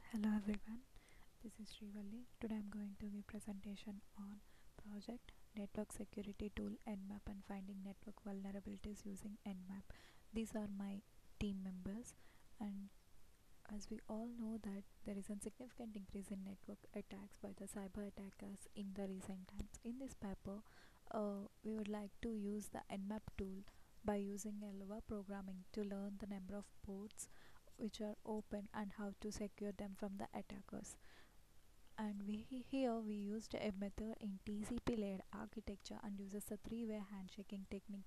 Hello everyone, this is Srivalli. Today I'm going to give presentation on project network security tool Nmap and finding network vulnerabilities using Nmap. These are my team members, and as we all know that there is a significant increase in network attacks by the cyber attackers in the recent times. In this paper, we would like to use the Nmap tool by using Elva programming to learn the number of ports which are open and how to secure them from the attackers. And here we used a method in TCP-led architecture and uses a three-way handshaking technique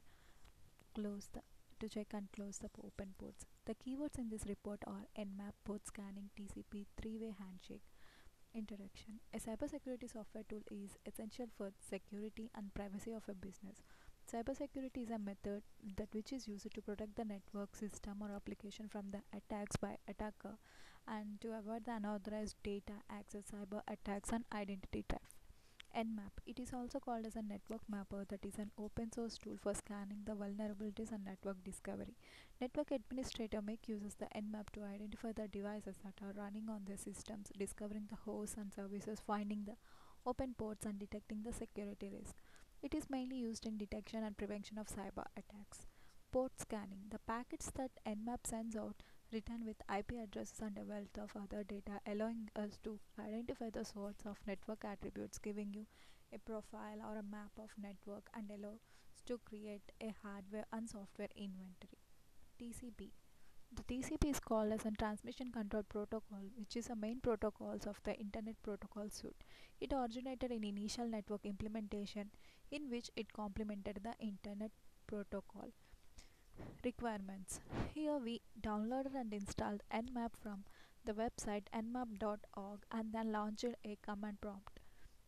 close the to check and close the open ports. The keywords in this report are Nmap, port scanning, TCP, three-way handshake. Introduction. A cybersecurity software tool is essential for security and privacy of a business. Cybersecurity is a method that which is used to protect the network system or application from the attacks by attacker and to avoid the unauthorized data access, cyber attacks and identity theft. Nmap. It is also called as a network mapper, that is an open source tool for scanning the vulnerabilities and network discovery. Network administrator make uses the Nmap to identify the devices that are running on their systems, discovering the hosts and services, finding the open ports and detecting the security risk. It is mainly used in detection and prevention of cyber attacks. Port scanning. The packets that Nmap sends out return with IP addresses and a wealth of other data, allowing us to identify the sorts of network attributes, giving you a profile or a map of network and allows to create a hardware and software inventory. TCP. The TCP is called as a transmission control protocol, which is a main protocols of the Internet Protocol suite. It originated in initial network implementation in which it complemented the Internet Protocol. Requirements. Here we downloaded and installed Nmap from the website nmap.org and then launched a command prompt.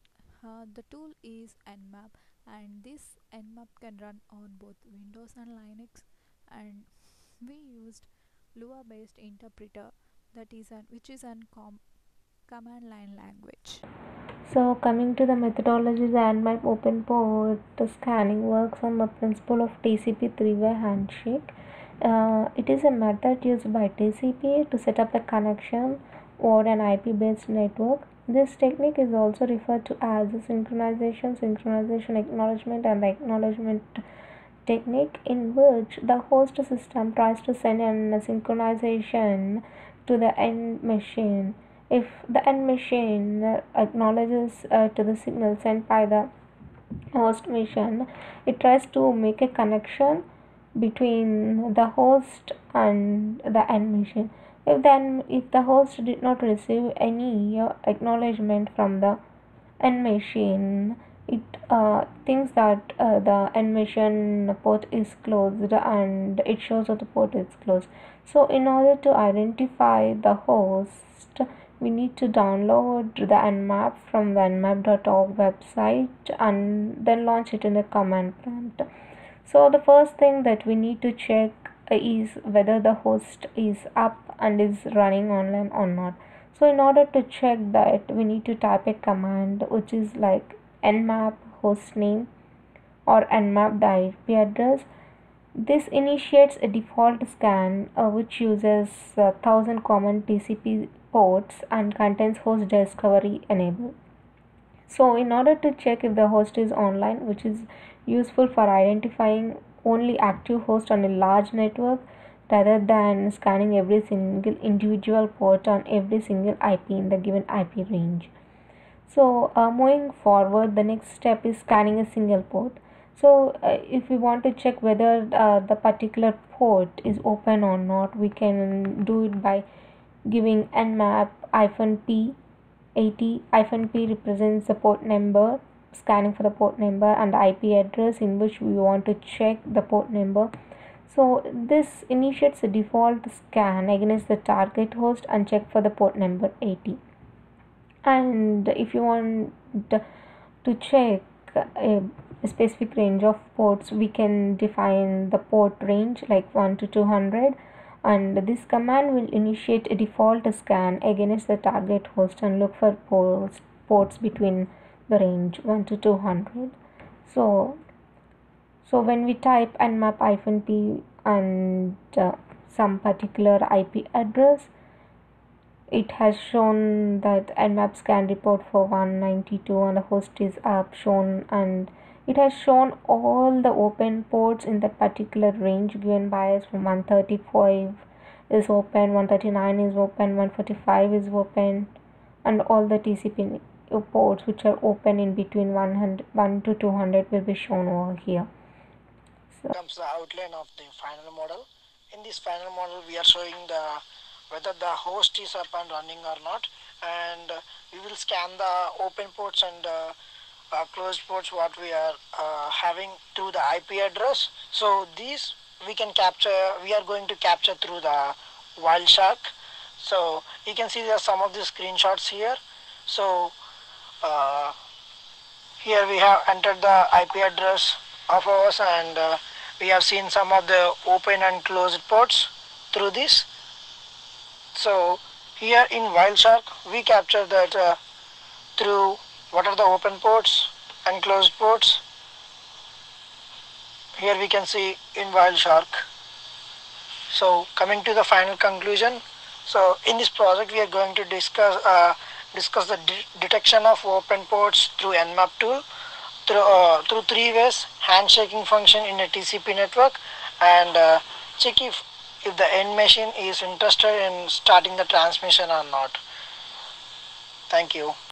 The tool is Nmap, and this Nmap can run on both Windows and Linux, and we used Lua based interpreter, that is an which is an command line language. So coming to the methodology, the Nmap open port scanning works on the principle of TCP three-way handshake. It is a method used by TCP to set up a connection over an IP-based network. This technique is also referred to as the synchronization acknowledgement, and the acknowledgement technique, in which the host system tries to send a synchronization to the end machine. If the end machine acknowledges to the signal sent by the host machine, it tries to make a connection between the host and the end machine. If the host did not receive any acknowledgement from the end machine, it thinks that the end machine port is closed, and it shows that the port is closed. So in order to identify the host, we need to download the Nmap from the nmap.org website and then launch it in a command prompt. So the first thing that we need to check is whether the host is up and is running online or not. So in order to check that, we need to type a command which is like nmap hostname or nmap the IP address. This initiates a default scan which uses 1000 common TCP ports and contains host discovery enabled. So in order to check if the host is online, which is useful for identifying only active host on a large network rather than scanning every single individual port on every single IP in the given IP range. So moving forward, the next step is scanning a single port. So if we want to check whether the particular port is open or not, we can do it by giving nmap-p. 80-p represents the port number, scanning for the port number, and the IP address in which we want to check the port number. So this initiates a default scan against the target host and check for the port number 80. And if you want to check a specific range of ports, we can define the port range like 1 to 200, and this command will initiate a default scan against the target host and look for ports between the range 1 to 200. So when we type nmap-p and some particular IP address, it has shown that Nmap scan report for 192 and the host is up shown, and it has shown all the open ports in that particular range given by us. From 135 is open, 139 is open, 145 is open, and all the TCP ports which are open in between 1 to 200 will be shown over here. So comes the outline of the final model. In this final model, we are showing whether the host is up and running or not, and we will scan the open ports and closed ports what we are having through the IP address. So these we can capture. We are going to capture through the Wireshark. So you can see there are some of the screenshots here. So here we have entered the IP address of ours, and we have seen some of the open and closed ports through this. So here in Wireshark we capture that through what are the open ports and closed ports. Here we can see in Wireshark. So coming to the final conclusion, so in this project we are going to discuss the detection of open ports through Nmap tool through three ways: handshaking function in a TCP network, and check if the end machine is interested in starting the transmission or not. Thank you.